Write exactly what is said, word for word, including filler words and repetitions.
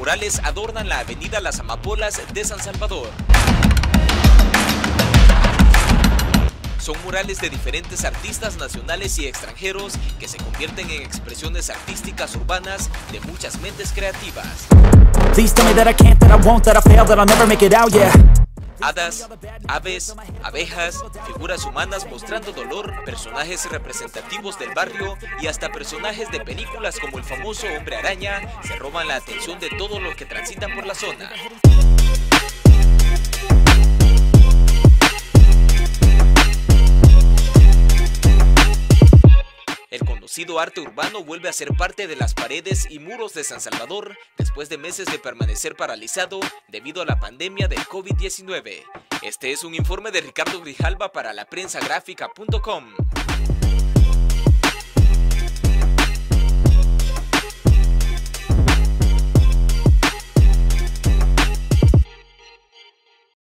murales adornan la avenida Las Amapolas de San Salvador. Son murales de diferentes artistas nacionales y extranjeros que se convierten en expresiones artísticas urbanas de muchas mentes creativas. Hadas, aves, abejas, figuras humanas mostrando dolor, personajes representativos del barrio y hasta personajes de películas como el famoso Hombre Araña se roban la atención de todos los que transitan por la zona. El conocido arte urbano vuelve a ser parte de las paredes y muros de San Salvador después de meses de permanecer paralizado debido a la pandemia del COVID diecinueve. Este es un informe de Ricardo Grijalva para la prensa gráfica punto com.